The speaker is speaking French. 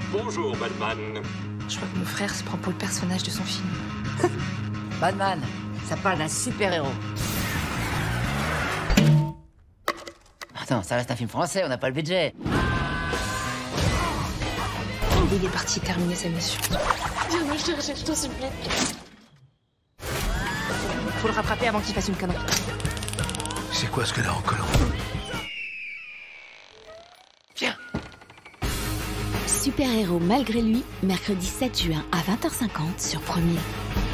Bonjour, Batman. Je crois que mon frère se prend pour le personnage de son film. Batman, ça parle d'un super-héros. Attends, ça reste un film français, on n'a pas le budget. Il est parti terminer sa mission. Viens me chercher, je t'en supplie. Faut le rattraper avant qu'il fasse une connerie. C'est quoi ce qu'elle a en collant? Viens. Super-héros malgré lui, mercredi 7 juin à 20h50 sur Premier.